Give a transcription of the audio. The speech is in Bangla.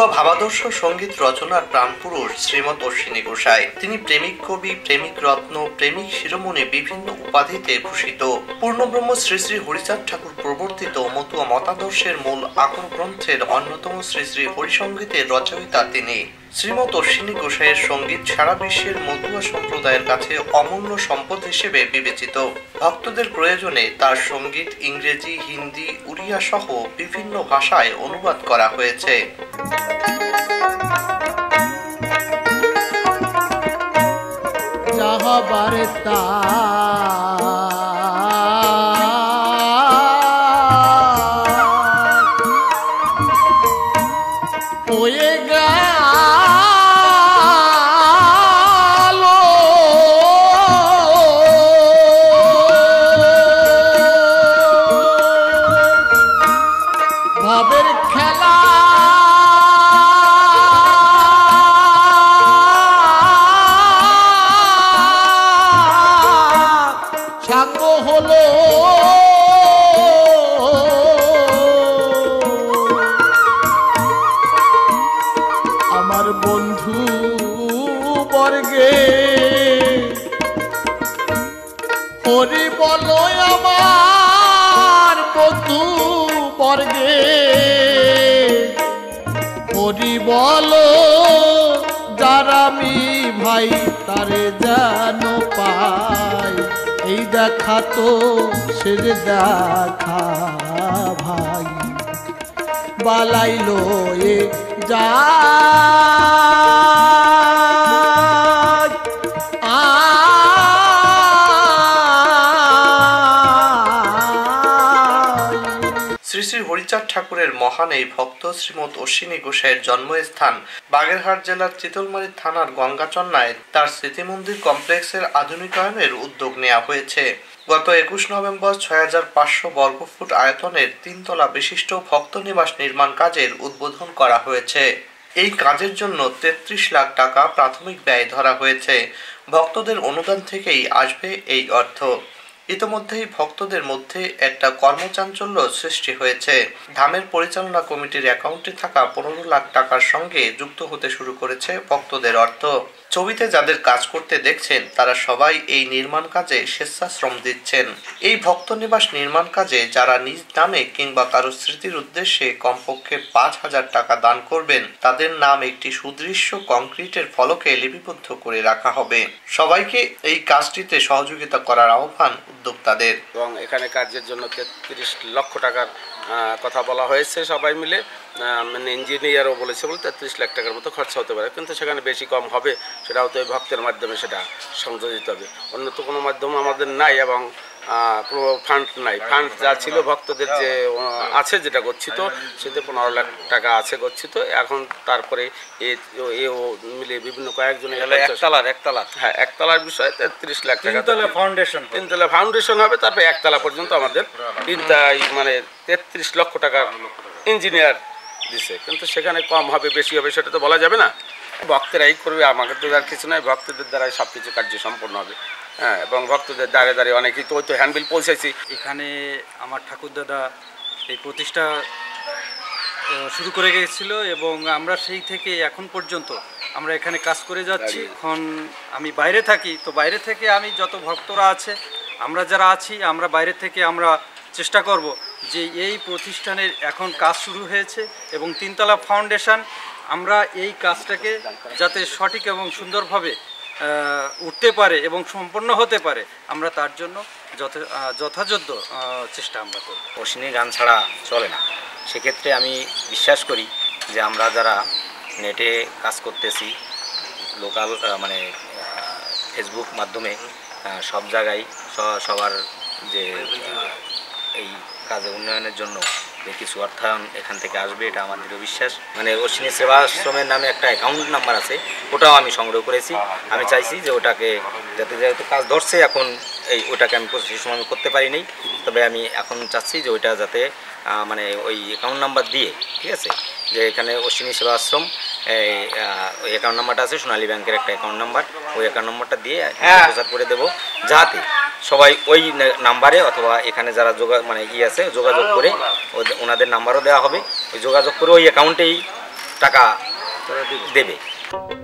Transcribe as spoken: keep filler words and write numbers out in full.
মতুয়া ভাবাদর্শ সঙ্গীত রচনার প্রাণপুরুষ শ্রীমৎ অশ্বিনী গোসাই। তিনি প্রেমিক কবি, প্রেমিক রত্ন, প্রেমিক শিরোমণি বিভিন্ন উপাধিতে ভূষিত। পূর্ণব্রহ্ম শ্রী শ্রী হরিচাঁদ ঠাকুর প্রবর্তিত মতুয়া মতাদর্শের মূল আকর গ্রন্থের অন্যতম শ্রী শ্রী হরিসঙ্গীতের রচয়িতা তিনি। শ্রীমৎ অশ্বিনী গোসাইয়ের সঙ্গীত সারা বিশ্বের মতুয়া সম্প্রদায়ের কাছে অমূল্য সম্পদ হিসেবে বিবেচিত। ভক্তদের প্রয়োজনে তার সঙ্গীত ইংরেজি, হিন্দি, উড়িয়া সহ বিভিন্ন ভাষায় অনুবাদ করা হয়েছে। আমার বন্ধু বর্গে হরি বলো, আমার বন্ধু বর্গে হরি বলো, যারা আমি ভাই তারে যেন পাই, এই দেখা তো সে দেখা ভাই বালাইলো এ যা শ্রী শ্রী হরিচাঁদ ঠাকুরের মহান এই ভক্ত শ্রীমৎ অশ্বিনী গোসাইয়ের জন্মস্থান বাগেরহাট জেলার চিতলমারী থানার গঙ্গাচন্নায় তার স্মৃতিমন্দির কমপ্লেক্সের আধুনিকায়নের উদ্যোগ নেওয়া হয়েছে। গত একুশ নভেম্বর ছয় হাজার পাঁচশো বর্গফুট আয়তনের তিনতলা বিশিষ্ট ভক্ত নিবাস নির্মাণ কাজের উদ্বোধন করা হয়েছে। এই কাজের জন্য তেত্রিশ লাখ টাকা প্রাথমিক ব্যয় ধরা হয়েছে। ভক্তদের অনুদান থেকেই আসবে এই অর্থ। ইতোমধ্যেই ভক্তদের মধ্যে একটা কর্মচাঞ্চল্য সৃষ্টি হয়েছে। ধামের পরিচালনা কমিটির অ্যাকাউন্টে থাকা পনেরো লাখ টাকার সঙ্গে যুক্ত হতে শুরু করেছে ভক্তদের অর্থ। ছবিতে যাদের কাজ করতে দেখছেন তারা সবাই এই নির্মাণ কাজে স্বেচ্ছাশ্রম দিচ্ছেন। এই ভক্ত নিবাস নির্মাণ কাজে যারা নিজ নামে কিংবা কারো স্মৃতির উদ্দেশ্যে কমপক্ষে পাঁচ হাজার টাকা দান করবেন তাদের নাম একটি সুদৃশ্য কংক্রিটের ফলকে লিপিবদ্ধ করে রাখা হবে। সবাইকে এই কাজটিতে সহযোগিতা করার আহ্বান উদ্যোক্তাদের। এবং এখানে কাজের জন্য তেত্রিশ লক্ষ টাকার কথা বলা হয়েছে। সবাই মিলে মানে ইঞ্জিনিয়ারও বলেছে বলে তেত্রিশ লাখ টাকার মতো খরচা হতে পারে, কিন্তু সেখানে বেশি কম হবে সেটাও তো ভক্তের মাধ্যমে সেটা সংযোজিত হবে। অন্য তো কোনো মাধ্যম আমাদের নাই এবং কোনো ফান্ড নাই। ফান্ড যা ছিল ভক্তদের যে আছে যেটা গচ্ছিত সেটা পনেরো লাখ টাকা আছে গচ্ছিত। এখন তারপরে এও মিলে বিভিন্ন কয়েকজনের একতলার একতলার হ্যাঁ একতলার বিষয়ে তেত্রিশ লাখ টাকা ফাউন্ডেশন তিনতলা ফাউন্ডেশন হবে। তারপরে একতলা পর্যন্ত আমাদের তিনটা মানে তেত্রিশ লক্ষ টাকা ইঞ্জিনিয়ার দিছে, কিন্তু সেখানে কম হবে বেশি হবে সেটা তো বলা যাবে না। ভক্তেরাই করবে, আমাকে তো আর কিছু নয়। ভক্তদের দ্বারাই সব কিছু কার্য সম্পন্ন হবে। হ্যাঁ, এবং ভক্তদের দাঁড়িয়ে দাঁড়িয়ে অনেকেই তো ওই তো হ্যান্ডবিল পৌঁছেছি। এখানে আমার ঠাকুরদাদা এই প্রতিষ্ঠা শুরু করে গিয়েছিল এবং আমরা সেই থেকে এখন পর্যন্ত আমরা এখানে কাজ করে যাচ্ছি। এখন আমি বাইরে থাকি, তো বাইরে থেকে আমি যত ভক্তরা আছে আমরা যারা আছি আমরা বাইরে থেকে আমরা চেষ্টা করব যে এই প্রতিষ্ঠানের এখন কাজ শুরু হয়েছে এবং তিনতলা ফাউন্ডেশন আমরা এই কাজটাকে যাতে সঠিক এবং সুন্দরভাবে উঠতে পারে এবং সম্পন্ন হতে পারে আমরা তার জন্য যথাযথ চেষ্টা আমরা করব। অশ্বিনী গান ছাড়া চলে না। সেক্ষেত্রে আমি বিশ্বাস করি যে আমরা যারা নেটে কাজ করতেছি লোকাল মানে ফেসবুক মাধ্যমে সব জায়গায় সবার যে এই কাজে উন্নয়নের জন্য যে কিছু অর্থায়ন এখান থেকে আসবে এটা আমার দৃঢ় বিশ্বাস। মানে অশ্বিনী সেবা আশ্রমের নামে একটা অ্যাকাউন্ট নাম্বার আছে, ওটাও আমি সংগ্রহ করেছি। আমি চাইছি যে ওটাকে যাতে যেহেতু কাজ ধরছে এখন এই ওটাকে আমি সেই সময় আমি করতে পারিনি, তবে আমি এখন চাচ্ছি যে ওইটা যাতে মানে ওই অ্যাকাউন্ট নাম্বার দিয়ে, ঠিক আছে, যে এখানে অশ্বিনী সেবা আশ্রম এই ওই অ্যাকাউন্ট নাম্বারটা আছে সোনালী ব্যাংকের একটা অ্যাকাউন্ট নাম্বার, ওই অ্যাকাউন্ট নাম্বারটা দিয়ে প্রচার করে দেবো যাতে সবাই ওই নাম্বারে অথবা এখানে যারা যোগা মানে ই আছে যোগাযোগ করে ওনাদের নাম্বারও দেওয়া হবে, ওই যোগাযোগ করে ওই অ্যাকাউন্টেই টাকা তারা দিবে। দেবে।